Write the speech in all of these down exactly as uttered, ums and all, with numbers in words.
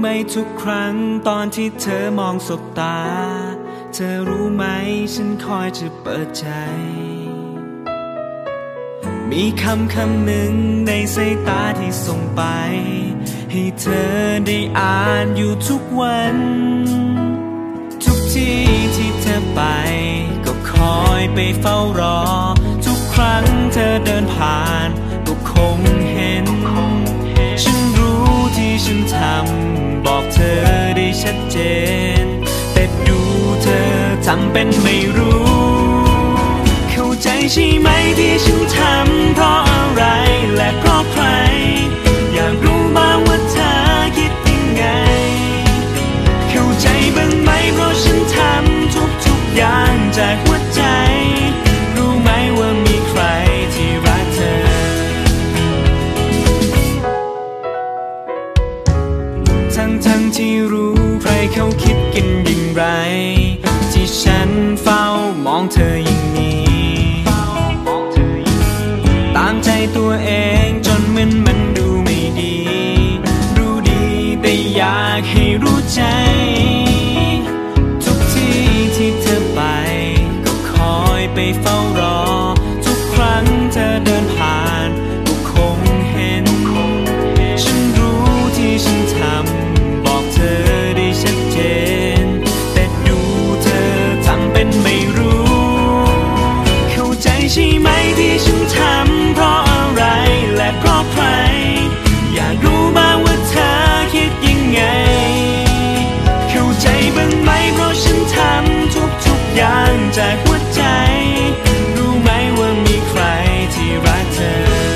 ไหมทุกครั้งตอนที่เธอมองสบตาเธอรู้ไหมฉันคอยจะเปิดใจมีคำคำหนึ่งในสายตาที่ส่งไปให้เธอได้อ่านอยู่ทุกวันทุกที่ที่เธอไปก็คอยไปเฝ้ารอทุกครั้งเธอเดินผ่านก็คงเห็นฉันรู้ที่ฉันทำบอกเธอได้ชัดเจนแต่ดูเธอทำเป็นไม่รู้เข้าใจใช่ไหมที่ฉันทำเพราะอะไรและเพราะใครอยากรู้บ้างว่าเธอคิดยังไงเข้าใจบ้างไหมเพราะฉันทำทุกๆอย่างจากหัวใจรู้ไหมว่ามีใครที่รักเธอทั้งทั้งที่รู้ใครเขาคิดกันอย่างไรที่ฉันเฝ้ามองเธออย่างนี้ตามใจตัวเองจนมันมันดูไม่ดีรู้ดีแต่อยากให้รู้ใจทุกที่ที่เธอไปก็คอยไปเฝ้ารอทุกครั้งเธอเดินผ่านก็คงเห็นฉันรู้ที่ฉันทำบอกเธอได้ชัดเจนแต่ดูเธอทำเป็นไม่รู้เข้าใจใช่ไหมที่ฉันทำเพราะอะไรและเพราะใครอยากรู้บ้างว่าเธอคิดยังไงเข้าใจบ้างไหมเพราะฉันทำทุกๆอย่างจากหัวใจรู้ไหมว่ามีใครที่รักเธอ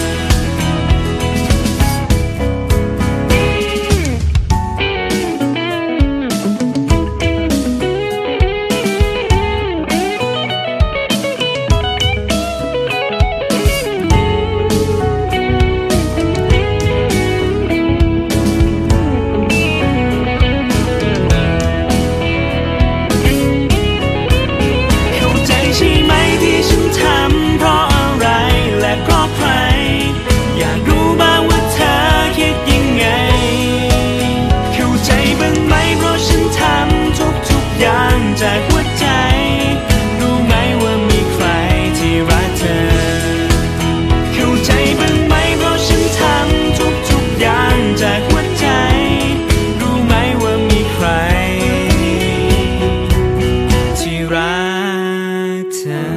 จากหัวใจรู้ไหมว่ามีใครที่รักเธอเข้าใจบ้างไหมเพราะฉันทำทุกๆอย่างจากหัวใจรู้ไหมว่ามีใครที่รักเธอ